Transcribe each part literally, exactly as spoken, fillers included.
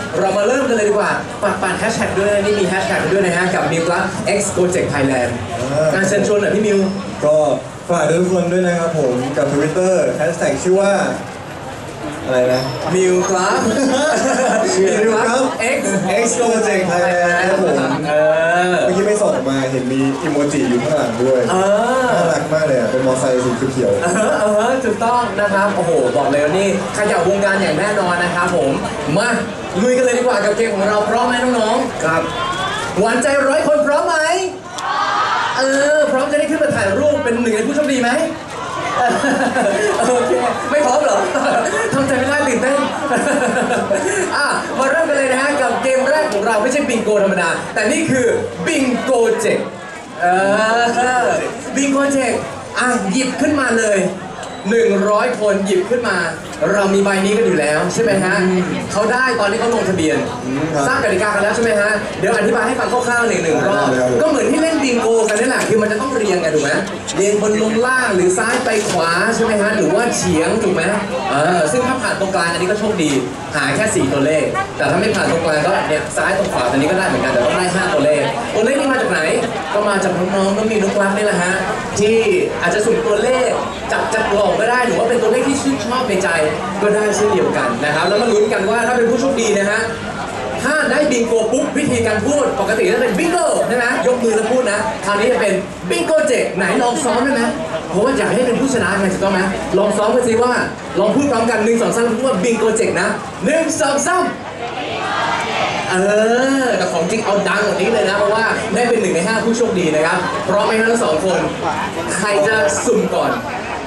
เรามาเริ่มกันเลยดีกว่าปัดปัดแฮชแท็กด้วยนี่มีแฮชแท็กด้วยนะฮะกับมิวกับ X Project Thailand การเชิญชวนหน่อยพี่มิวก็ฝากทุกคนด้วยนะครับผมกับ Twitter แฮชแท็กชื่อว่าอะไรนะมิวครับมิวครับ X X Project Thailand นะครับผมเมื่อกี้ไม่ส่งมาเห็นมีอีโมจิอยู่ข้างหลังด้วยน่ารักมากเลยอ่ะเป็นมอไซค์สีเขียวเออเออถูกต้องนะครับโอ้โหบอกเลยนี่ขยับวงการอย่างแน่นอนนะครับผมมาลุยกันเลยดีกว่ากับเกมของเราพร้อมไหมน้องๆครับหวานใจร้อยคนพร้อมไหมเออพร้อมจะได้ขึ้นมาถ่ายรูปเป็นหนึ่งในผู้โชคดีไหมโอเคไม่พร้อมเหรอทำใจไม่ได้ตื่นเต้นอ่ะมาเริ่มกันเลยนะฮะกับเกมแรกของเราไม่ใช่บิงโกธรรมดาแต่นี่คือบิงโกเจ็กเออบิงโกเจ็กอ่ะหยิบขึ้นมาเลยหนึ่งร้อยคนหยิบขึ้นมาเรามีใบนี้กันอยู่แล้วใช่ไหมฮะเขาได้ตอนนี้เขาลงทะเบียนทราบกติกากันแล้วใช่ไหมฮะเดี๋ยวอธิบายให้ฟังคร่าวๆหนึ่งหนึ่งรอบก็เหมือนที่เล่นบิงโกกันนี่แหละคือมันจะต้องเรียงกันถูกไหมเรียงบนลงล่างหรือซ้ายไปขวาใช่ไหมฮะหรือว่าเฉียงถูกไหมเออซึ่งถ้าผ่านตรงกลางอันนี้ก็โชคดีหาแค่สี่ตัวเลขแต่ถ้าไม่ผ่านตรงกลางก็เนี่ยซ้ายตรงขวาอันนี้ก็ได้เหมือนกันแต่ต้องได้ห้าตัวเลขตัวเลขนี่มาจากไหนก็มาจากน้องๆน้องมีนุ๊กรักนี่แหละฮะที่อาจจะสุ่มตัวเลขจับจับกล่องก็ได้หรือว่าเป็นตัวเลขที่ชื่นชอบในใจก็ได้เช่นเดียวกันนะครับแล้วมาลุ้นกันว่าถ้าเป็นผู้โชคดีนะฮะถ้าได้บิงโกปุ๊บวิธีการพูดปกติจะเป็นบิงโกใช่ไหมยกมือแล้วพูดนะคราวนี้จะเป็นบิงโกเจ็กไหนลองซ้อมได้ไหมเพราะว่าอยากให้เป็นผู้ชนะไงถูกต้องไหมลองซ้อมกันสิว่าลองพูดพร้อมกันหนึ่งสองสามพูดว่าบิงโกเจ็กนะหนึ่งสองสามเออแต่ของจริงเอาดังกว่านี้เลยนะเพราะว่าได้เป็นหนึ่งในห้าผู้โชคดีนะครับพร้อมไหมทั้งสองคนใครจะสุ่มก่อน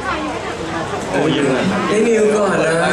พี่มิวก่อนนะ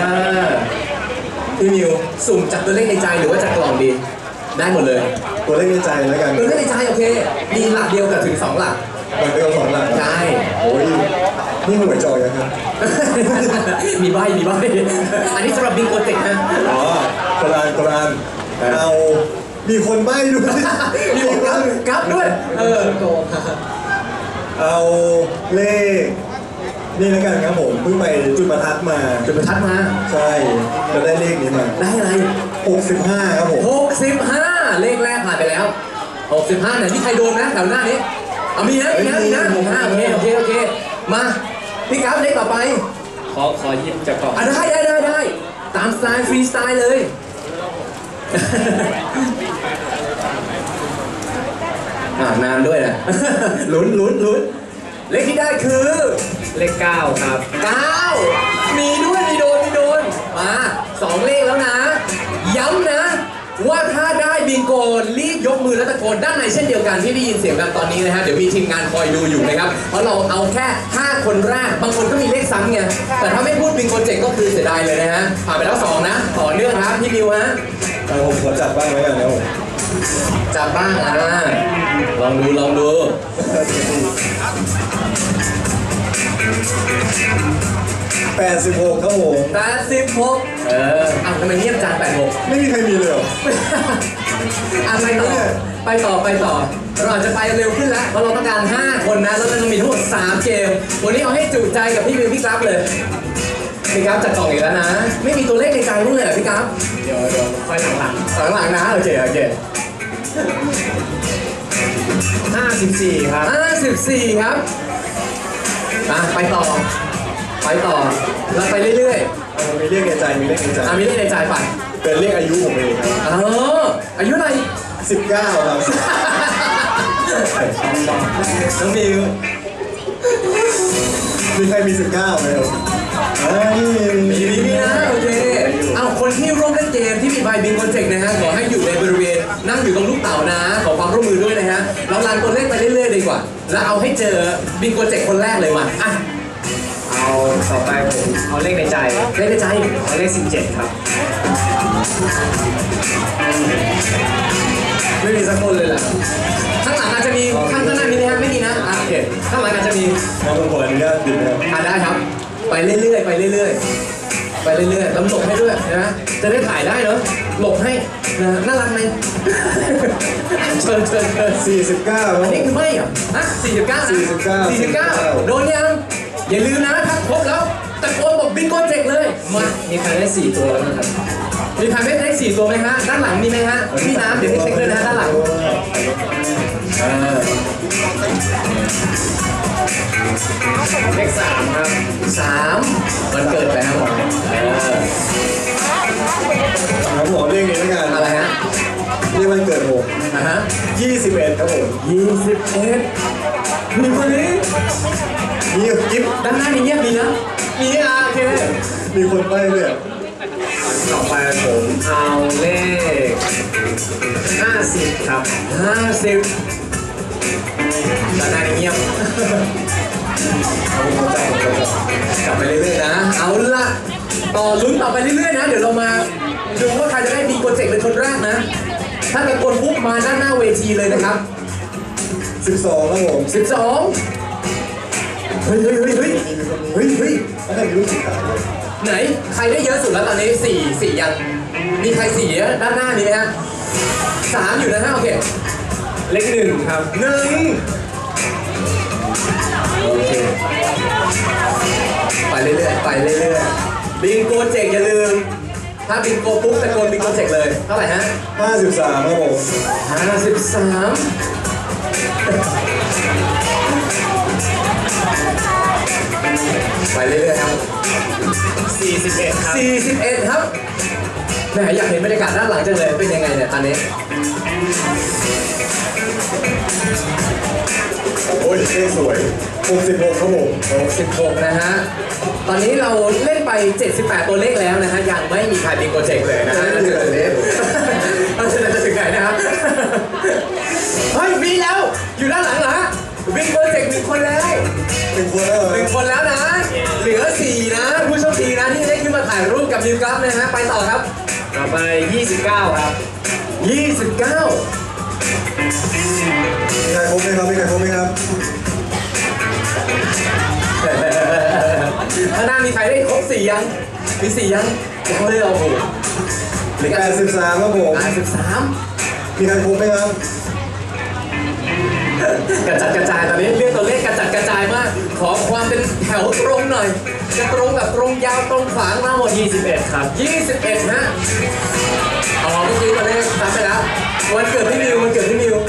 พี่มิวสุ่มจากตัวเลขในใจหรือว่าจากกล่องดีได้หมดเลยตัวเลขในใจแล้วกันตัวเลขในใจโอเคมีหลักเดียวกับถึงสองหลักหลักเดียวสองหลักใช่โอ้ยนี่หวยจอยนะครับมีใบมีใบอันนี้สำหรับบิงโกเจ็กนะอ๋อกรานกรานเอามีคนใบ้ด้วยมีคนครับครับด้วยเออเอาเลขนี่แล้วกันครับผมเพิ่งไปจุดประทัดมาจุดประทัดมาใช่จะได้เลขนี้มาได้อะไรหกสิบห้าครับผมหกสิบห้าเลขแรกผ่านไปแล้วหกสิบห้าไหนที่ใครโดนนะแถวหน้านี้เอามีนะมีนะมีนะหกห้าโอเคโอเคโอเคมาพี่กราฟเลขต่อไปขอขอยิบจากกล่องอ่ะได้ได้ได้ได้ตามสไตล์ฟรีสไตล์เลยอ่านานด้วยนะลุ้นลุ้นลุ้นเลขที่ได้คือเลขเก้าครับเก้ามีด้วยมีโดนมีโดนมาสองเลขแล้วนะย้ำนะว่าถ้าได้บิงโกรีบยกมือแล้วตะโกนด้านในเช่นเดียวกันที่ได้ยินเสียงกันตอนนี้นะฮะเดี๋ยวมีทีมงานคอยดูอยู่นะครับเพราะเราเอาแค่ห้าคนแรกบางคนก็มีเลขซ้ำไงแต่ถ้าไม่พูดบิงโกเจ็กก็คือเสียดายเลยนะฮะผ่านไปแล้วสองนะต่อเนื่องครับพี่มิวฮะผมขอจับบ้างไว้กันแล้วจับบ้างอ่ะลองดูลองดูแปดสิบหกครับผมแปดสิบหกเอออ่ะทำไมเงียบจังแปดหกไม่มีใครมีเลยเหรออ่ะไปต่อไปต่อไปต่อเราอาจจะไปเร็วขึ้นแล้วเพราะเราต้องการห้าคนนะแล้วจะมีทั้งหมดสามเกมวันนี้เอาให้จุใจกับพี่มิวพี่กราฟเลยพี่กราฟจัดกล่องอีกแล้วนะไม่มีตัวเลขในใจรู้เลยเหรอพี่กราฟเดี๋ยวเดี๋ยวค่อยหลังหลังหลังๆนะโอเคโอเคห้าสิบสี่ครับห้าสิบสี่ครับอ่ะไปต่อไปต่อเราไปเรื่อยๆมีเลขในใจมีเลขในใจอ่ะมีเลขในใจไปเป็นเลขอายุผมเองครับเอออายุอะไรสิบเก้าครับน้องมิวมีใครมีสิบเก้าไหมครับมีมีนะโอเคเอาคนที่ร่วมเล่นเกมที่มีใบบิงโกเจ็กนะฮะขอให้อยู่ในบริเวณนั่งอยู่ตรงลูกเต๋านะขอความร่วมมือด้วยนะฮะเราลันตัวเลขไปเรื่อยๆดีกว่าแล้วเอาให้เจอบิงโกเจ็กคนแรกเลยมาอ่ะเอาต่อไปผมเอาเลขในใจเลขในใจเอาเลขสิบเจ็ดครับไม่มีสักคนเลยล่ะข้างหลังอาจจะมีข้างหน้ามีไหมฮะไม่มีนะอ่ะโอเคข้างหลังอาจจะมีเราต้องขออนุญาตดินะครับอ่ะได้ครับไปเรื่อยๆไปเรื่อยๆไปเรื่อยๆแล้วหลบให้ด้วยนะจะได้ถ่ายได้เนอะหลบให้นะน่ารักไหมเชิญเชิญเชิญสี่สิบเก้าอันนี้คือไม่เหรอฮะสี่สิบเก้าสี่สิบเก้าสี่สิบเก้าโดนยังอย่าลืมนะถ้าครบแล้วตะโกนบอกบิงโกเจ็กเลยมามีใครได้สี่ตัวแล้วนะครับมีใครไม่ได้สี่สี่ตัวไหมฮะด้านหลังมีไหมฮะพี่น้ำเดี๋ยวให้เช็คด้วยนะฮะด้านหลังเออเลขสามครับสามวันเกิดไปครับผมเออครับผมเรียกนี้แล้วกันอะไรฮะเรียกวันเกิดผมนะฮะยี่สิบเอ็ดครับผมยี่สิบเอ็ดมีคนนี้มีกิ๊บด้านหน้านี้เงียบดีนะมีอ่ะโอเคมีคนไปด้วยต่อไปผมเอาเลขห้าสิบครับห้าสิบด้านหน้านี้เงียบเอาผมเข้าใจผมเข้าใจกลับไปเรื่อยๆนะ เอาละต่อลุ้นต่อไปเรื่อยๆนะ เดี๋ยวเรามาดูว่าใครจะได้มีโปรเจกต์เป็นคนแรกนะ ถ้าตะโกนปุ๊บมาด้านหน้าเวทีเลยนะครับสิบสองครับผมสิบสองเฮ้ยเฮ้ยเฮ้ยเฮ้ยเฮ้ยเฮ้ยแล้วก็มีลูกศิษย์ขายด้วยไหน ใครได้เยอะสุดแล้วตอนนี้สี่สี่ยัง มีใครสี่อะด้านหน้านี้ไหมฮะสามอยู่นะฮะโอเคเลขหนึ่งครับหนึ่งโอเคไปเรื่อยๆไปเรื่อยๆบิงโกเจกอย่าลืม ถ้าบิงโกปุ๊บตะโกนบิงโกเจกเลยเท่าไหร่ฮะห้าสิบสามครับผมห้าสิบสามไปเรื่อยๆครับสี่สิบเอ็ดครับสี่สิบเอ็ดครับแหมอยากเห็นบรรยากาศด้านหลังจังเลย เป็นยังไงเนี่ยตอนนี้โอ้ยเลขสวยหกสิบหกครับผมสิบหกนะฮะ ตอนนี้เราเล่นไปเจ็ดสิบแปดตัวเลขแล้วนะฮะ ยังไม่มีใครมีโปรเจกต์เลยนะฮะเราจะถึงเราจะถึงไหนนะครับ เฮ้ยมีแล้ว อยู่ด้านหลังเหรอฮะวิ่งโปรเจกต์หนึ่งคนแล้วหนึ่งคนแล้วเหรอหนึ่งคนแล้วนะ เหลือสี่นะ ผู้โชคดีนะที่ได้ขึ้นมาถ่ายรูปกับนิวกราฟนะฮะ ไปต่อครับต่อไปยี่สิบเก้าครับยี่สิบเก้ามีใครครบไหมครับมีใครครบไหมครับข้างหน้ามีใครได้ครบสี่ยัง มีสี่ยังยังเลยเหรอโอ้โหเหลือแปแค่ดสิบสามครับผมแปดสิบสามมีใครครบไหมครับกระจัดกระจายตอนนี้เรื่องตัวเลขกระจัดกระจายมาก ขอความเป็นแถวตรงหน่อย จะตรงแบบตรงยาวตรงขวางมาหมดยี่สิบเอ็ดครับยี่สิบเอ็ดฮะอ๋อเมื่อกี้ตัวเลขตามไปแล้ว วันเกิดพี่มิววันเกิดพี่มิว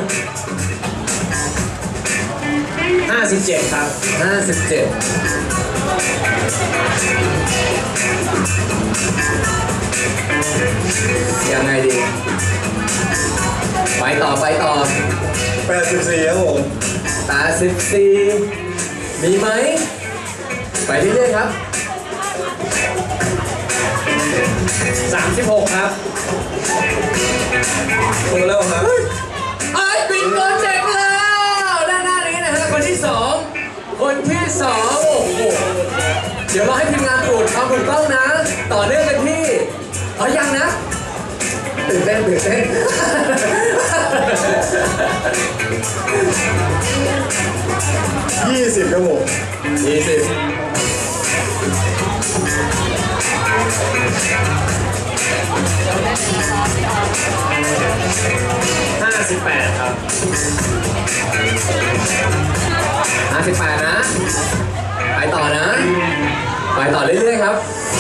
ห้าสิบเจ็ดครับห้าสิบเจ็ดยังไงดี ไปต่อไปต่อแปดสิบสี่ครับผมตาสิบสี่มีไหม ไปเรื่อยๆครับสามสิบหกครับครบแล้วครับไอ้บิงโกเจ็กแล้วด้านหน้านี้นะฮะคนที่สองคนที่สองโอ้โหเดี๋ยวเราให้ทีมงานตรวจความถูกต้องนะ ต่อเนื่องกันที่อ๋อยังนะตื่นเต้นตื่นเต้นยี่สิบครับผมยี่สิบห้าสิบแปดครับห้าสิบแปดนะ ไปต่อนะ ไปต่อเรื่อยๆครับ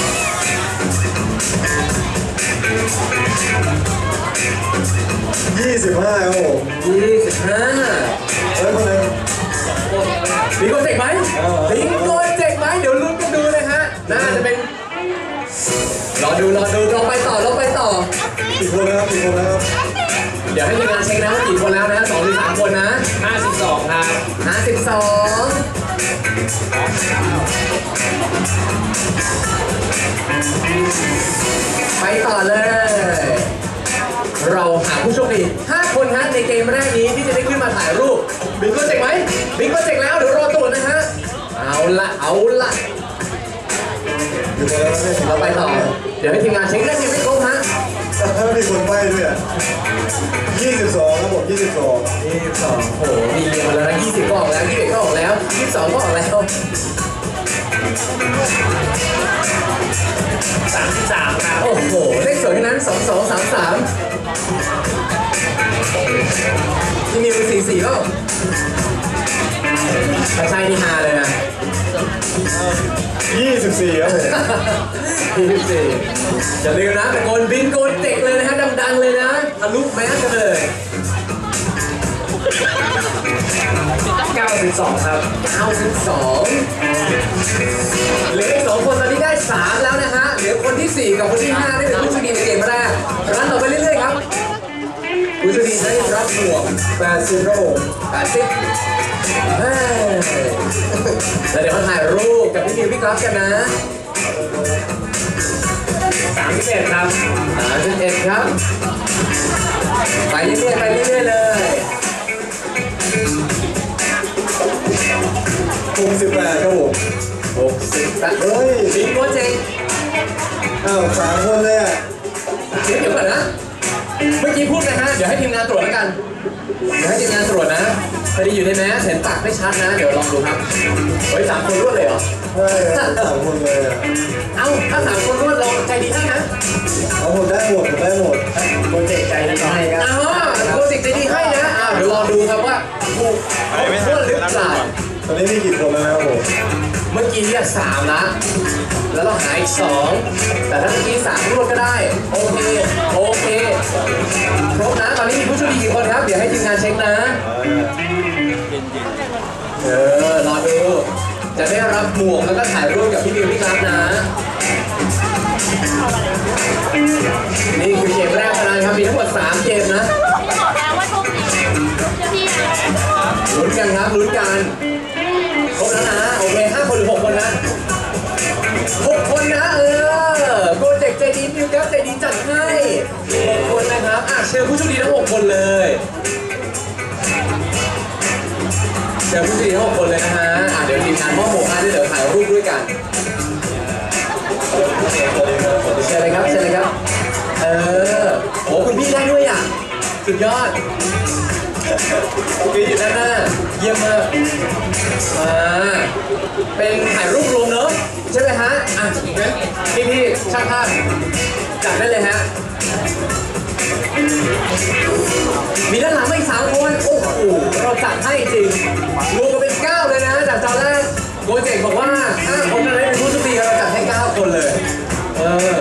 ยี่สิบห้าครับผมยี่สิบห้าเฮ้ยคนไหนบิงโกเจ็กไหมบิงโกเจ็กไหมเดี๋ยวลุ้นกันดูนะฮะ น่าจะเป็น รอดูรอดูเราไปต่อเราไปต่อกี่คนนะครับกี่คนนะครับเดี๋ยวให้ทีมงานเช็คนะว่ากี่คนแล้วนะสองหรือสามคนนะห้าสิบสองครับห้าสิบสองไปต่อเลย เราหาผู้โชคดีห้าคนฮะในเกมแรกนี้ที่จะได้ขึ้นมาถ่ายรูปบิงโกเจ็กไหมบิงโกเจ็กแล้วเดี๋ยวรอตรวจนะฮะ เอาละเอาละกี่คนแล้วเนี่ยเราไปต่อ เดี๋ยวให้ทีมงานเช็คได้ยังไม่ครบฮะถ้ามีคนไปด้วยอ่ะยี่สิบสองครับผมยี่สิบสองยี่สิบสองโหมีเรียงมาแล้วนะยี่สิบก็ออกแล้วยี่สิบก็ออกแล้วยี่สิบสองก็ออกแล้วสามสิบสามครับโอ้โห เลขสวยทั้งนั้นสองสองสามสามที่มีเป็นสี่สี่แล้วถ้าใช่นี่ฮาเลยนะยี่สิบสี่ครับผมยี่สิบสี่อย่าลืมนะตะโกนบินโกนเจ็กลุแมสกันเลยเก้าสิบสองครับเก้าสิบสองเหลืออีกสองคนตอนนี้ได้สามแล้วนะฮะเหลือคนที่สี่กับคนที่ห้าได้เป็นผู้โชคดีในเกมแรกรันต่อไปเรื่อยๆครับผู้โชคดีได้รับหมวกแปดสิบโรแปดสิบแล้วเดี๋ยวมาถ่ายรูปกับพี่นิวพี่กราฟกันนะสามสิบเอ็ดครับสามสิบเอ็ดครับไปเรื่อยๆไปเรื่อยๆเลยหกสิบแปดครับผมหกสิบแปดเฮ้ยสิงโปรเจกต์อ้าวสามคนเลยอ่ะเดี๋ยวก่อนนะเมื่อกี้พูดนะฮะเดี๋ยวให้ทีมงานตรวจแล้วกันเดี๋ยวให้ทีมงานตรวจนะพอดีอยู่ในแมสเห็นปากไม่ชัดนะเดี๋ยวลองดูครับเฮ้ยสามคนรวดเลยเหรอใช่สามคนเลยอ่ะเอ้าถ้าสามคนรวดเราใจดีให้นะเอาหมดได้หมดได้หมดโปรเจกต์ใจดีให้ครับอ๋อโปรเจกต์ใจดีให้นะอ้าวเดี๋ยวลองดูครับว่าถูกรวดหรือเปล่าตอนนี้มีกี่คนแล้วนะครับผมเมื่อกี้เนี่ยสามละแล้วเราหายอีกสองแต่ถ้าเมื่อกี้สามรวดก็ได้โอเคโอเคครบนะตอนนี้มีผู้โชคดีกี่คนครับเดี๋ยวให้ทีมงานเช็คนะเออรอดูจะได้รับหมวกแล้วก็ถ่ายรูปกับพี่บิวพี่กราฟนะนี่คือเกมแรกนะครับมีทั้งหมดสามเกมนะลุ้นกันครับลุ้นกันครบแล้วนะโอเคห้าคนหรือหกคนนะหกคนนะเออโปรเจกต์ใจดีบิวกราฟใจดีจัดให้หกคนนะครับอ่ะเชิญผู้โชคดีทั้งหกคนเลยเชิญผู้โชคดีทั้งหกคนเลยนะฮะอ่ะเดี๋ยวทีมงานมอบหมวกให้เดี๋ยวถ่ายรูปด้วยกันเชิญเลยครับเชิญเลยครับเออโอ้คุณพี่ได้ด้วยอ่ะสุดยอดพี่อยู่ด้านหน้าเยี่ยมมากอ่าเป็นถ่ายรูปรวมเนอะใช่ไหมฮะอ่ะงั้นพี่พี่ช่างภาพจัดได้เลยฮะมีด้านหลังไม่สามคนโอ้โหเราจัดให้จริงรวมกันเป็นเก้าเลยนะจากตอนแรกโปรเจกต์บอกว่าห้าคนนั้นเป็นผู้โชคดีเราจัดให้เก้าคนเลยเออ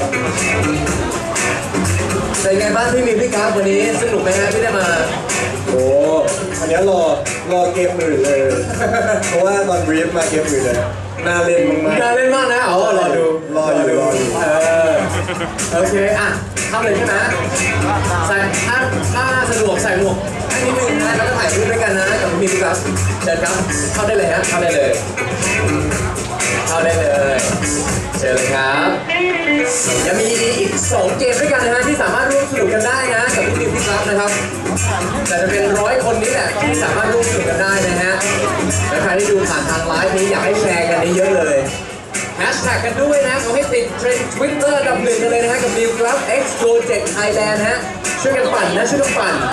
เป็นไงบ้างพี่มีพี่กราฟวันนี้สนุกไหมฮะที่ได้มาโอ้อันนี้รอรอเกมอื่นเลยเพราะว่าตอนบรีฟมาเกมอื่นเลยน่าเล่นมากน่าเล่นมากนะอ๋อรอดูรออยู่รออยู่เออโอเคอ่ะเข้าเลยใช่ไหมใส่ถ้าถ้าสะดวกใส่หมวกให้นิดนึงนะแล้วก็ถ่ายรูปด้วยกันนะกับพี่พี่กราฟเชิญครับเข้าได้เลยฮะเข้าได้เลยเข้าได้เลยเชิญเลยครับยังมีอีกสองเกมด้วยกันนะฮะที่สามารถร่วมสนุกกันได้นะกับพี่ดิวพี่กราฟนะครับแต่จะเป็นร้อยคนนี้แหละที่สามารถร่วมสนุกกันได้นะฮะและใครที่ดูผ่านทางไลฟ์นี้อยากให้แชร์กันเยอะเลยแฮชแท็กกันด้วยนะขอให้ติดเทรนด์ Twitter อันดับหนึ่งกันเลยนะฮะกับ New Grab X Project Thailand ฮะช่วยกันปั่นนะช่วยกันปั่น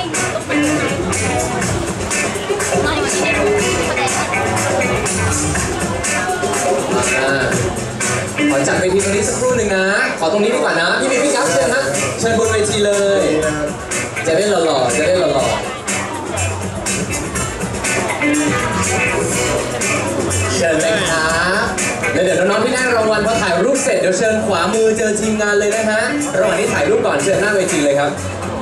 ขอจัดเวทีตรงนี้สักครู่หนึ่งนะขอตรงนี้ดีกว่านะพี่มีพี่กราฟเชิญฮะเชิญบนเวทีเลยจะได้หล่อๆจะได้หล่อๆเชิญเลยครับแล้วเดี๋ยวน้องๆที่ได้รางวัลพอถ่ายรูปเสร็จเดี๋ยวเชิญขวามือเจอทีมงานเลยนะฮะระหว่างนี้ถ่ายรูปก่อนเชิญหน้าเวทีเลยครับ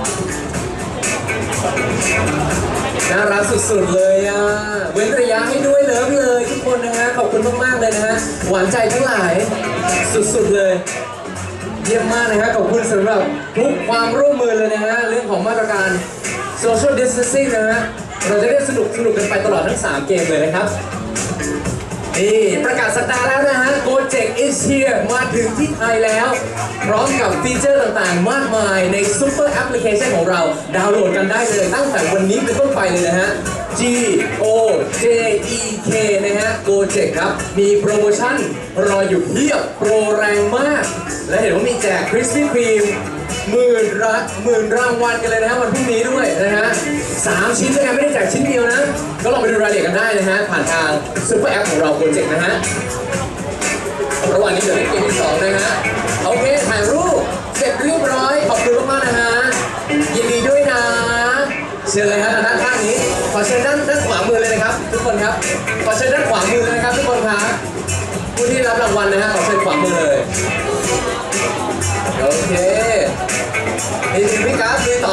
น่ารักสุดๆเลยอ่ะเว้นระยะให้ด้วยเลิฟเลยทุกคนนะฮะขอบคุณมากๆเลยนะฮะหวานใจทั้งหลายสุดๆเลยเยี่ยมมากนะฮะขอบคุณสำหรับทุกความร่วมมือเลยนะฮะเรื่องของมาตรการ social distancing นะฮะเราจะได้สนุกสนุกกันไปตลอดทั้งสามเกมเลยนะครับนี่ประกาศสัปดาห์แล้วนะฮะ Gojek is here มาถึงที่ไทยแล้วพร้อมกับฟีเจอร์ต่างๆมากมายในซุปเปอร์แอปพลิเคชันของเราดาวน์โหลดกันได้เลยตั้งแต่วันนี้เป็นต้นไปเลยนะฮะ G O J E K นะฮะ Gojek ครับมีโปรโมชั่นรออยู่เพียบโปรแรงมากและเห็นว่ามีแจกคริสปี้ครีมหมื่นรักหมื่นรางวัลกันเลยนะฮะวันพรุ่งนี้ด้วยนะฮะสามชิ้นด้วยกันไม่ได้แจกชิ้นเดียวนะก็ลองไปดูรายละเอียดกันได้นะฮะผ่านทางซุปเปอร์แอปของเราโปรเจกต์นะฮะระหว่างนี้เดี๋ยวเล่นเกมที่สองนะฮะโอเคถ่ายรูปเสร็จเรียบร้อยขอบคุณมากๆนะฮะยินดีด้วยนะเชิญเลยฮะด้านข้างนี้ขอเชิญด้านด้านขวามือเลยนะครับทุกคนครับขอเชิญด้านขวามือเลยนะครับทุกคนครับผู้ที่รับรางวัลนะฮะขอเชิญขวามือเลยโอเคนี่พี่กราฟยืน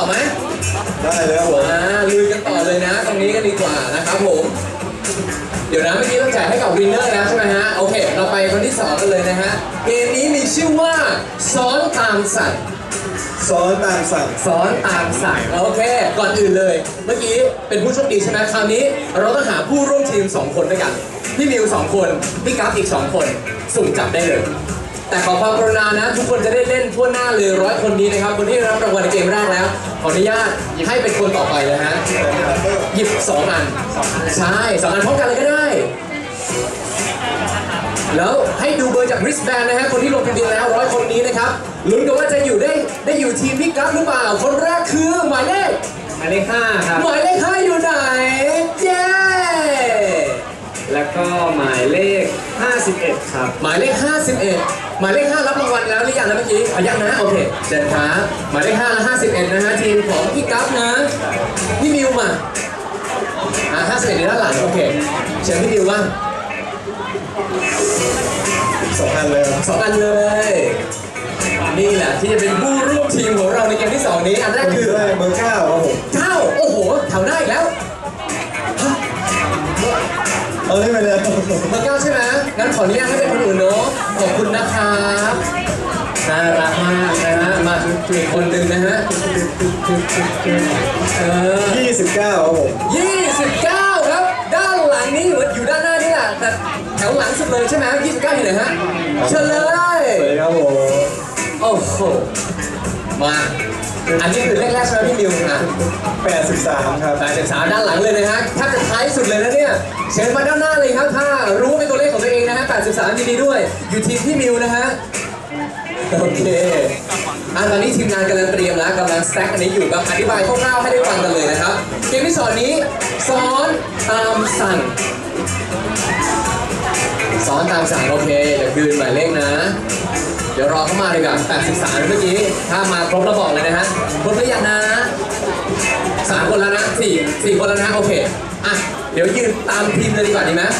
ได้เลยครับผมอ่าลุยกันต่อเลยนะตรงนี้กันดีกว่านะครับผมเดี๋ยวนะเมื่อกี้ต้องจ่ายให้กับวินเนอร์แล้วใช่ไหมฮะโอเคเราไปคนที่สองกันเลยนะฮะเกมนี้มีชื่อว่าซ้อนตามสั่งซ้อนตามสั่งซ้อนตามสั่งโอเคก่อนอื่นเลยเมื่อกี้เป็นผู้โชคดีใช่ไหมคราวนี้เราต้องหาผู้ร่วมทีมสองคนด้วยกันพี่มิวสองคนพี่กัฟอีกสองคนสุ่มจับได้เลยแต่ขอความกรุณานะทุกคนจะได้เล่นทั่วหน้าเลยร้อยคนนี้นะครับคนที่รับรางวัลในเกมแรกแล้วขออนุญาตให้เป็นคนต่อไปเลยฮะหยิบสองอันใช่สองอันพร้อมกันเลยก็ได้แล้วให้ดูเบอร์จาก wristband นะฮะคนที่ลงทะเบียนแล้วร้อยคนนี้นะครับลุ้นกันว่าจะอยู่ได้ได้อยู่ทีมพี่กัฟหรือเปล่าคนแรกคือหมายเลขหมายเลขห้าครับหมายเลขห้าอยู่ไหนเย้แล้วก็หมายเลขห้าสิบเอ็ดครับหมายเลขห้าสิบเอ็ดหมายเลขห้ารับรางวัลแล้วหรือยังนะเมื่อกี้อ่ะยังนะโอเคเชิญครับหมายเลขห้าและห้าสิบเอ็ดนะฮะทีมของพี่กัฟนะพี่มิวมาอ่ะห้าสิบเอ็ดในด้านหลังโอเคเชิญพี่มิวบ้างสองอันเลยครับสองอันเลยนี่แหละที่จะเป็นผู้ร่วมทีมของเราในเกมที่สองนี้อันแรกคือได้เบอร์เก้าครับผมเก้าโอ้โหแถวหน้าอีกแล้วเอาได้ไปเลยเบอร์เก้าใช่ไหมงั้นขออนุญาตให้เป็นคนอื่นเนาะขอบคุณนะครับน่ารักมากนะฮะมาอีกคนหนึ่งนะฮะเออยี่สิบเก้าครับผมยี่สิบเก้าครับด้านหลังนี้อยู่อยู่ด้านหน้านี่แหละแต่แถวหลังสุดเลยใช่ไหมยี่สิบเก้าอยู่ไหนฮะเชิญเลยสวัสดีครับผมโอ้โหมาอันนี้คือแรกๆใช่ไหมพี่มิวนะแปดสิบสามครับแปดสิบสามด้านหลังเลยนะฮะถ้าจะท้ายสุดเลยนะเนี่ยเชิญมาด้านหน้าเลยครับถ้ารู้เป็นตัวเลขของตัวเองนะฮะแปดสิบสามยินดีด้วยอยู่ทีมพี่มิวนะฮะโอเคอ่ะตอนนี้ทีมงานกำลังเตรียมแล้วกำลังสแต็กอันนี้อยู่แบบอธิบายคร่าวๆให้ได้ฟังกันเลยนะครับเกมที่สอนนี้ซ้อนตามสั่งซ้อนตามสั่งโอเคเดี๋ยวคืนหมายเลขนะเดี๋ยวรอเข้ามาเลยกับแปดสิบสามเมื่อกี้ถ้ามาครบแล้วบอกเลยนะฮะครบหรือยังนะสามคนแล้วนะสี่สี่คนแล้วนะโอเคอ่ะเดี๋ยวยืนตามทีมเลยดีกว่าดีไหม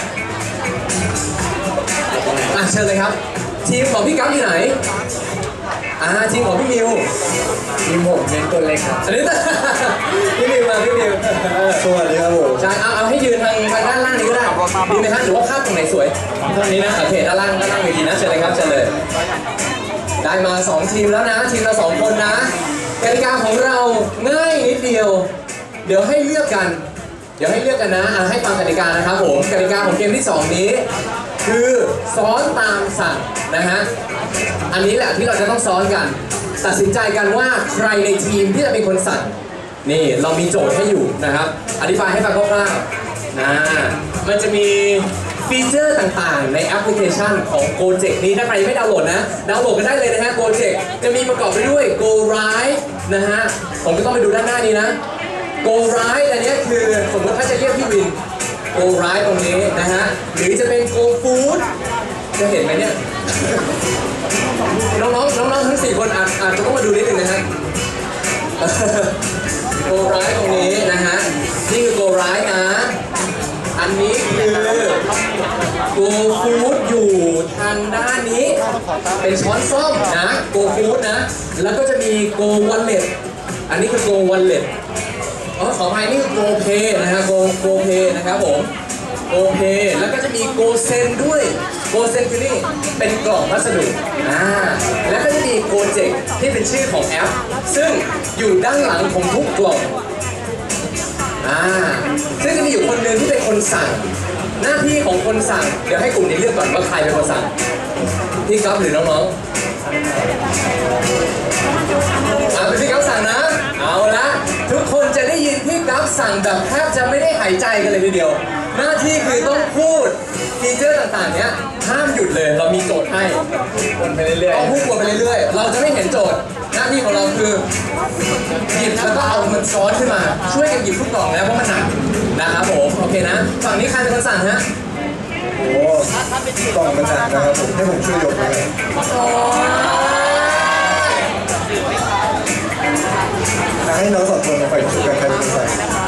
อ่ะเชิญเลยครับทีมของพี่กั๊กอยู่ไหนอ่าทีมของพี่มิวทีมผมเน้นตัวเล็กครับอันนี้ พี่มิวมาพี่มิวเออสวัสดีครับผมใช่เอาเอาให้ยืนทางทางด้านล่างนี้ก็ได้ดีไหมฮะหรือว่าภาพตรงไหนสวยตรงนี้นะโอเคด้านล่างด้านล่างเวทีนะเชิญเลยครับเชิญเลยได้มาสองทีมแล้วนะทีมละสองคนนะกติกาของเราง่ายนิดเดียวเดี๋ยวให้เลือกกันเดี๋ยวให้เลือกกันนะอ่ะให้ฟังกติกานะครับผมกติกาของเกมที่สองนี้คือซ้อนตามสั่งนะฮะอันนี้แหละที่เราจะต้องซ้อนกันตัดสินใจกันว่าใครในทีมที่จะเป็นคนสั่งนี่เรามีโจทย์ให้อยู่นะครับอธิบายให้ฟังคร่าวๆนะมันจะมีฟีเจอร์ต่างๆในแอปพลิเคชันของ Gojek นี้ถ้าใครยังไม่ดาวน์โหลดนะดาวน์โหลดกันได้เลยนะฮะ Gojek จะมีประกอบไปด้วย Go Ride นะฮะผมก็ต้องไปดูด้านหน้านี้นะ Go Ride อันนี้คือสมมติถ้าจะเรียกพี่วิน Go Ride ตรงนี้นะฮะหรือจะเป็น Go Food จะเห็นไหมเนี่ย น้องๆน้องๆทั้งสี่คนอาจอาจจะต้องมาดูนิดนึงนะฮะ โกร้ายตรงนี้นะฮะนี่คือโกร้ายนะอันนี้คือโกฟูดอยู่ทางด้านนี้เป็นช้อนส้อมนะโกฟูดนะแล้วก็จะมีโกวันเล็ตอันนี้คือโกวันเล็ตอ๋อขออภัยนี่คือโกเพนะฮะโกโกเพนะครับผมโกเพแล้วก็จะมีโกเซนด้วยโกเซนคือนี่เป็นกล่องพัสดุอ่าแล้วก็จะมีโกเจกที่เป็นชื่อของแอปซึ่งอยู่ด้านหลังของทุกกล่องอ่าซึ่งจะมีอยู่คนหนึ่งที่เป็นคนสั่งหน้าที่ของคนสั่งเดี๋ยวให้กลุ่มนี้เลือกก่อนว่าใครเป็นคนสั่งพี่ก๊อฟหรือน้องๆอ่าเป็นพี่ก๊อฟสั่งนะเอาละทุกคนจะได้ยินพี่ก๊อฟสั่งแบบแทบจะไม่ได้หายใจกันเลยทีเดียวหน้าที่คือต้องพูดฟีเจอร์ต่างๆเนี้ยห้ามหยุดเลยเรามีโจทย์ให้วนไปเรื่อยๆต้องพูดวนไปเรื่อยๆเราจะไม่เห็นโจทย์หน้าที่ของเราคือหยิบแล้วก็เอามันซ้อนขึ้นมาช่วยกันหยิบทุกกล่องนะเพราะมันหนักนะครับผมโอเคนะฝั่งนี้ใครเป็นคนสั่งฮะโอ้กล่องมันหนักนะครับผมให้ผมช่วยยกเลยให้น้องสองคนมาไปช่วยกันใครเป็นคนใส่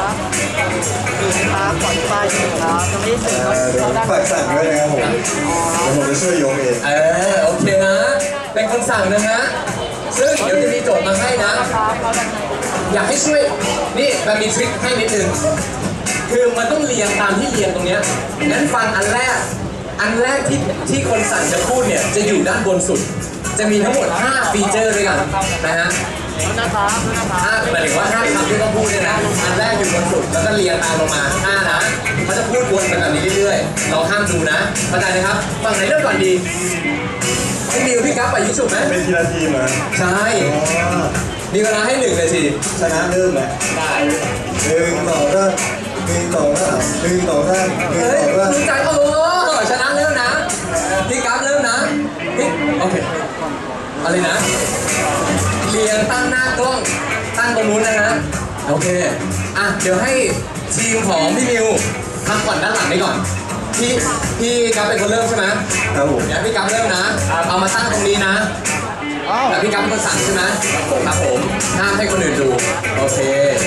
ครับปล่อยป้ายอยู่ครับตรงนี้ถึงเดี๋ยวฝากสั่งด้วยนะครับผมเดี๋ยวผมจะช่วยยกเองเออโอเคนะเป็นคนสั่งนะฮะซึ่งเดี๋ยวจะมีโจทย์มาให้นะอยากให้ช่วยนี่แบบมีทริคให้นิดนึงคือมันต้องเรียงตามที่เรียงตรงเนี้ยงั้นฟังอันแรกอันแรกที่ที่คนสั่งจะพูดเนี่ยจะอยู่ด้านบนสุดจะมีทั้งหมดห้าฟีเจอร์ด้วยกันนะฮะนะครับนะครับห้าหมายถึงว่าห้าคำที่ต้องพูดเนี่ยนะอันแรกอยู่บนสุดแล้วก็เรียงตามลงมาห้านะเขาจะพูดวนไปแบบนี้เรื่อยๆเราห้ามดูนะเข้าใจนะครับฝั่งไหนเริ่มก่อนดีพี่มิวพี่กั๊บไปยิงฉุบไหมเป็นทีละทีมเหรอใช่มีเวลาให้หนึ่งนาทีชนะเริ่มแล้วได้หนึ่งสองสามหนึ่งสองสามหนึ่งสองสามหนึ่งเฮ้ยสองสามรู้ใจเออชนะเริ่มนะพี่กั๊บเริ่มนะพี่โอเคอะไรนะเรียงตั้งหน้ากล้องตั้งตรงนู้นนะฮะโอเคอ่ะเดี๋ยวให้ทีมของพี่มิวทำก่อนด้านหลังนี้ก่อนพี่พี่กั๊บเป็นคนเริ่มใช่ไหมครับผมเดี๋ยวพี่กั๊บเริ่มนะเอามาตั้งตรงนี้นะแล้วพี่กั๊บเป็นคนสั่งใช่ไหมครับผมห้ามให้คนอื่นดูโอเค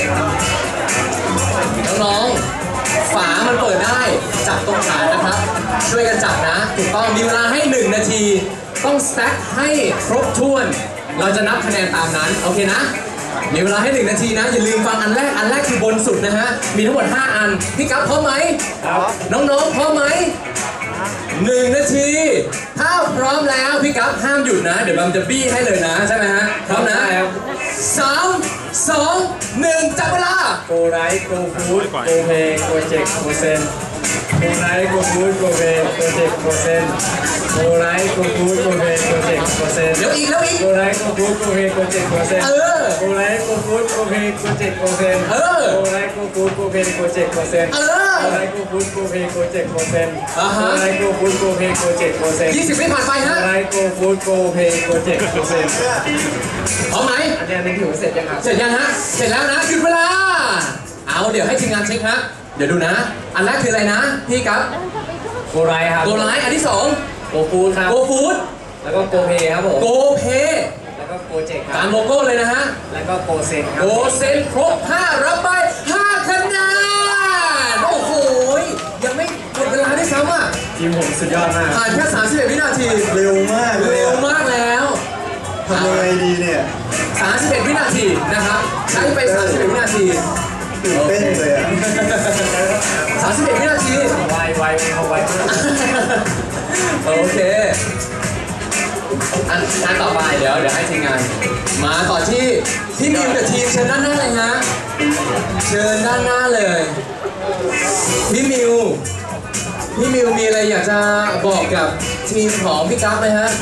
น้องๆฝามันเปิดได้จับตรงฐานนะครับช่วยกันจับนะถูกต้องมีเวลาให้หนึ่งนาทีต้องสแต็กให้ครบถ้วนเราจะนับคะแนนตามนั้นโอเคนะมีเวลาให้หนึ่งนาทีนะอย่าลืมฟังอันแรกอันแรกคือบนสุดนะฮะมีทั้งหมดห้าอันพี่กั๊บพร้อมไหมน้องๆพร้อมไหมหนึ่งนาทีถ้าพร้อมแล้วพี่กั๊บห้ามหยุดนะเดี๋ยวบัมจะบี้ให้เลยนะใช่ไหมฮะพร้อมนะสามสองหนึ่งจับเวลาโกไรโกฟูดโกเพโกเจกโกเซนโกไรโกฟูดโกเพโกเจกโกเซนโกไรโกฟูดโกเพโกเจกโกเซนเดี๋ยวอีกแล้วอีกโกไรโกฟูดโกเพโกเจกโกเซนเออโกไรโกฟูดโกเพโกเจกโกเซนเออโกไรโกฟูดโกเพโกเจกโกเซนเออโกไรโกฟูดโกเพโกเจกโกเซนอ่าฮะโกไรโกฟูดโกเพโกเจกโกเซนยี่สิบวิผ่านไปโกฮะไรโกฟูดโกเพโกเจกโกเซนพร้อมไหมอันนี้อันนี้ถือว่าเสร็จยังครับเสร็จยังฮะเสร็จแล้วนะหยุดเวลาเอาเดี๋ยวให้ทีมงานเช็คฮะเดี๋ยวดูนะ อันแรกคืออะไรนะพี่ครับโกไรครับโกไลท์อันที่สองโกฟูดครับโกฟูดแล้วก็โกเพครับผมโกเพแล้วก็โกเจกคตารับมโลโก้เลยนะฮะแล้วก็โกเซนครัโกเซนครบห้ารับไปห้าคะแนนโอ้โหยังไม่หมดเวลาด้วยซ้ำอ่ะทีมผมสุดยอดมากผ่านแค่สามสิบเอ็ดวินาทีเร็วมากเลยเร็วอะมากแล้วทำยังไงดีเนี่ยสามสิบเอ็ดวินาทีนะครับใช้ไปสามสิบเอ็ดวินาทีตื่นเต้นเลยอ่ะสามสิบเอ็ดวินาทีไวไวเขาไวมากโอเคอันอันต่อไปเดี๋ยวเดี๋ยวให้ทีมงาน มาต่อที่พี่มิวกับทีมเชิญด้านหน้าเลยฮะเชิญด้านหน้าเลยพี่มิวพี่มิวมีอะไรอยากจะบอกกับทีมของพี่กั๊บไหมฮะ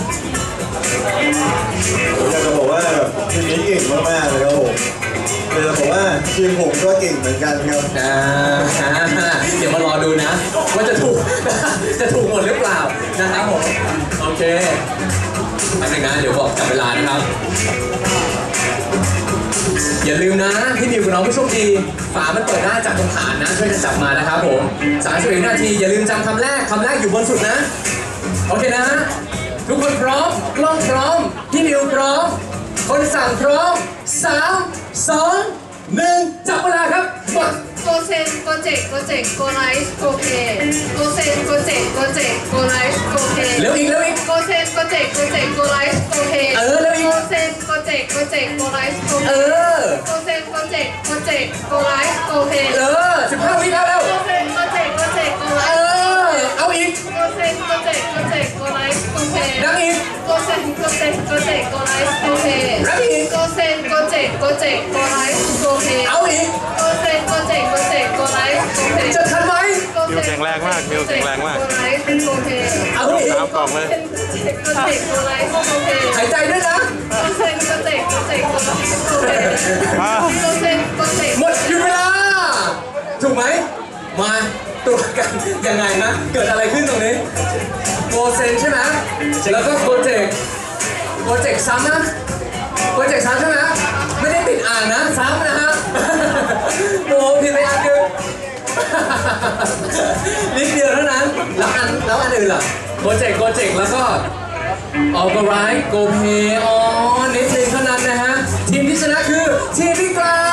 ผมอยากจะบอกว่าแบบทีมนี้เก่งมากๆเลยครับผมเลยจะบอกว่าทีมผมก็เก่งเหมือนกันครับอ่าเดี๋ยวมารอดูนะ ว่าจะถูก จะถูกหมดหรือเปล่านะครับผมโอเคแป๊บนึงนะเดี๋ยวบอกจับเวลานะครับ อย่าลืมนะพี่มิวกับน้องผู้โชคดีฝามันเปิดได้จากตรงฐานนะช่วยกันจับมานะครับผมสามสิบวินาทีอย่าลืมจำคำแรกคำแรกอยู่บนสุดนะโอเคนะทุกคนพร้อมกล้องพร้อมพี่มิวพร้อมคนสั่งพร้อมสามสองหนึ่งจับเวลาครับหมดโกเซนโกเจกโกเจกโกไลท์โกเพโกเซนโกเจกโกเจกโกไลท์โกเพเร็วอีกเร็วอีกโกเซนโกเจกโกเจกโกไลท์โกเพเออเร็วอีกโกเซนโกเจกโกเจกโกไลท์โกเพเออโกเซนโกเจกโกเจกโกไลท์โกเพเออสิบห้าวิแล้วเร็วโกเซนโกเจกโกเจกโกไลเอท์อเอาอีกโกเซนโกเจกโกเจกโกไลท์โกเพดังอีกโกเซนโกเจกโกเจกโกไลท์โกเพดังอีกโกเซนโกเจกโกเจกโกไลท์โกเพเอาอีกโกเซนโกเจกโกเจกโกไลท์โกเพจะทันไหมมิวแข็งแรงมากมิวแข็งแรงมากเอาอีกน้ำกล่องเลยหายใจด้วยนะหมดหยุดเวลาถูกไหมมาตัวกันยังไงนะเกิดอะไรขึ้นตรงนี้โกเซนใช่ไหมแล้วก็โปรเจกต์โปรเจกต์ซ้ำนะโปรเจกต์ซ้ำใช่ไหมไม่ได้ปิดอ่านนะซ้ำนะฮะโอ้ผิดไปอันเดียวนิดเดียวเท่านั้นแล้วอันแล้วอันอื่นล่ะโปรเจกต์โปรเจกต์แล้วก็ออกไรโกเพอ๋อนิดนึงเท่านั้นนะฮะทีมที่ชนะคือทีมพี่กลาง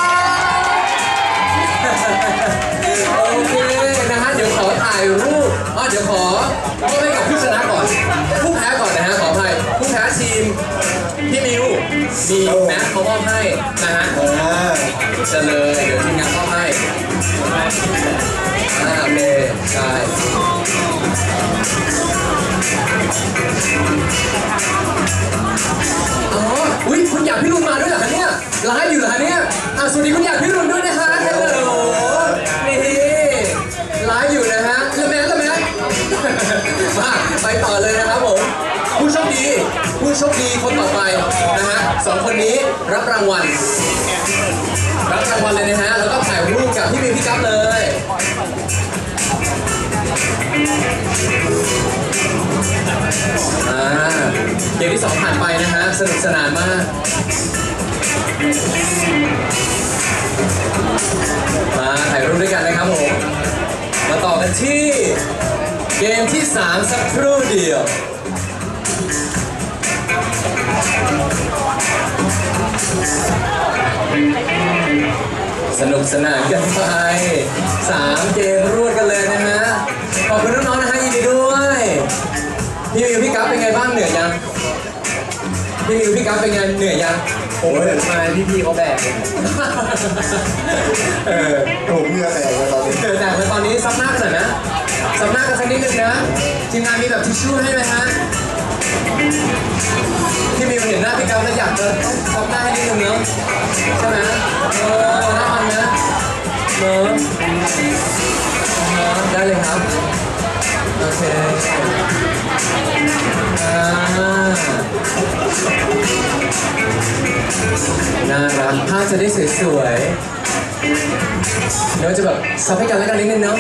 โอเคนะฮะเดี๋ยวขอถ่ายรูปอ๋อเดี๋ยวขอมอบให้กับผู้ชนะก่อนผู้แพ้ก่อนนะฮะขออภัยผู้แพ้ทีมพี่มิวมีแมสโอเขามอบให้นะฮะอ่าจะเลยเดี๋ยวทีมงานมอบให้อ่าโอเคใช่อ๋ออุ้ยคุณอยากพี่รุนมาด้วยเหรอคะเนี่ยไลฟ์อยู่เหรอคะเนี่ยอ่ะสวัสดีคุณอยากพี่รุนด้วยนะคะฮัลโหลนี่ไลฟ์อยู่นะฮะแล้วแม่แล้วแม่มาไปต่อเลยนะครับผมผู้โชคดีผู้โชคดีคนต่อไปนะฮะสองคนนี้รับรางวัลรับรางวัลเลยนะฮะแล้วก็ถ่ายรูปกับพี่มิวพี่กั๊บเลยอ่าเกมที่สองผ่านไปนะฮะสนุกสนานมากมาถ่ายรูปด้วยกันนะครับผมมาต่อกันที่เกมที่สามสักครู่เดียวสนุกสนานกันไปสามเกมรวดกันเลยนะฮะขอบคุณน้องๆนะฮะยินดีด้วยพี่มิวพี่กั๊บเป็นไงบ้างเหนื่อยยังพี่มิวพี่กั๊บเป็นไงเหนื่อยยังผมเห็นมาพี่ๆเขาแบกเออผมเหงื่อแตกเลยตอนนี้เกิดแต่ตอนนี้ซับหน้ากันหน่อยนะซับหน้ากันสักนิดนึงนะทีมงานมีแบบทิชชู่ให้ไหมฮะพี่มิวเห็นหน้าพี่กั๊บแล้วอยากจะซับหน้าให้นิดนึงเนาะใช่ไหมเออหน้ามันนะเนอะได้เลยครับโอเคอ่าน่ารักภาพจะได้สวยๆเดี๋ยวจะแบบซับให้กันแล้วกันนิดนึงเนาะ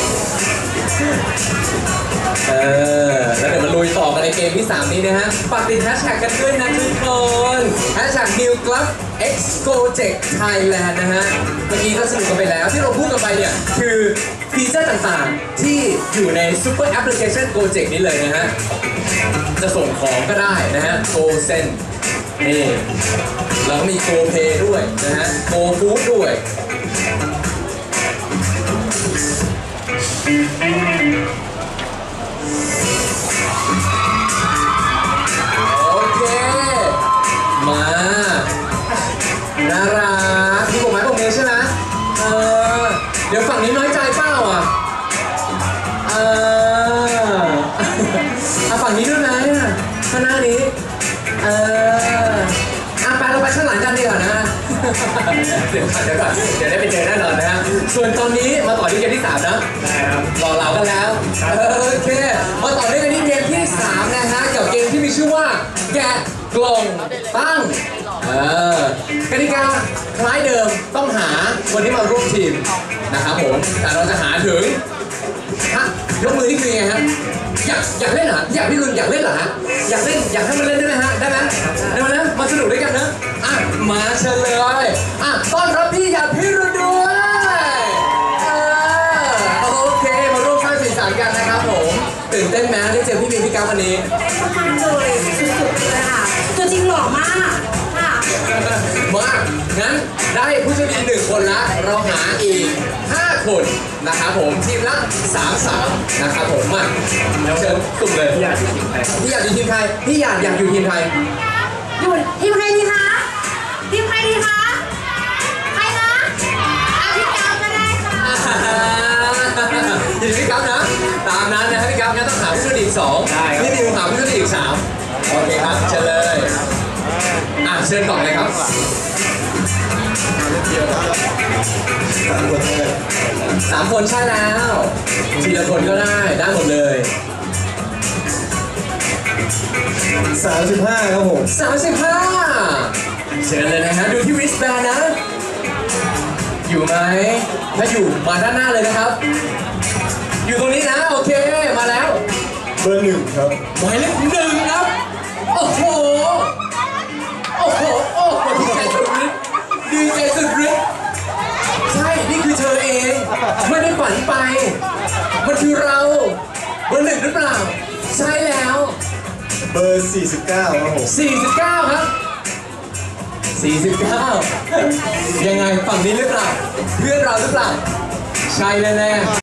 เออแล้วเดี๋ยวมาลุยต่อกันในเกมที่สามนี้นะฮะฝากติดแฮชแท็กกันด้วยนะทุกคนแฮชแท็ก New Club X Gojek Thailand นะฮะเมื่อกี้ก็สนุกกันไปแล้วที่เราพูดกันไปเนี่ยคือฟีเจอร์ต่างๆที่อยู่ในซูเปอร์แอปพลิเคชัน Gojek นี้เลยนะฮะจะส่งของก็ได้นะฮะ Go Send นี่แล้วก็มี Go Pay ด้วยนะฮะ Go Food ด้วยโอเคมาน่ารักพี่ผมไม้ผมมือใช่ไหมเออเดี๋ยวฝั่งนี้น้อยใจเปล่าอ่ะเออเอาฝั่งนี้ด้วยไหมอ่ะข้างหน้านี้เอออ่ะไปเราไปข้างหลังกันดีกว่านะเดี๋ยวก่อนเดี๋ยวก่อนเดี๋ยวได้ไปเจอแน่นอนนะฮะส่วนตอนนี้มาต่อที่เกมที่สามนะได้ครับรอเรากันแล้วโอเคมาต่อด้วยกันที่เกมที่สามนะฮะกับเกมที่มีชื่อว่าแกะกล่องตั้งเออกติกาคล้ายเดิมต้องหาคนที่มาร่วมทีมนะครับผมแต่เราจะหาถึงฮะยกมือนี่คือยังไงฮะอยากอยากเล่นเหรออยากพี่รุนอยากเล่นเหรอฮะอยากเล่นอยากให้มันเล่นได้ไหมฮะได้ไหมได้ไหมนะมาสนุกด้วยกันนะอ่ะมาเชิญเลยอ่ะต้อนรับพี่อยากพี่รุนด้วยโอเคมาร่วมสร้างสีสันกันนะครับผมตื่นเต้นไหมได้เจอพี่มิวพี่กั๊บวันนี้มากเลยสุดๆเลยค่ะตัวจริงหล่อมากค่ะมางั้นได้ผู้โชคดีหนึ่งคนละเราหาอีกห้าคนนะครับผมทีมละสามสามนะครับผมมาเชิญตุ่มเลยพี่อยากอยู่ทีมใครครับพี่อยากอยู่ทีมใครพี่อยากอยากอยู่ทีมใครอยู่ทีมใครดีคะทีมใครดีคะใครนะอ่ะพี่กาวก็ได้ค่ะยินดีพี่กั๊บนะตามนั้นนะครับพี่กั๊บงั้นต้องหาผู้โชคดีอีกสองพี่มิวหาผู้โชคดีอีกสามโอเคครับเชิญเลยอ่ะเชิญก่อนเลยครับสามคนเท่านั้นสามคนใช่แล้วทีละคนก็ได้ได้หมดเลยสามสิบห้าครับผมสามสิบห้าเชิญเลยนะฮะดูที่ wristband นะอยู่ไหมถ้าอยู่มาด้านหน้าเลยนะครับ อยู่ตรงนี้นะโอเคมาแล้วเบอร์หนึ่งครับหมายเลขหนึ่งครับโอ้โหโอ้โหโอ้โหดีใจสุดฤทธิ์ดีใจสุดฤทธิ์ใช่นี่คือเธอเองไม่ได้ฝันไปมันคือเราเบอร์หนึ่งหรือเปล่าใช่แล้วเบอร์สี่สิบเก้าครับผมสี่สิบเก้าครับสี่สิบเก้ายังไงฝั่งนี้หรือเปล่าเพื่อนเราหรือเปล่าใช่แน่ๆ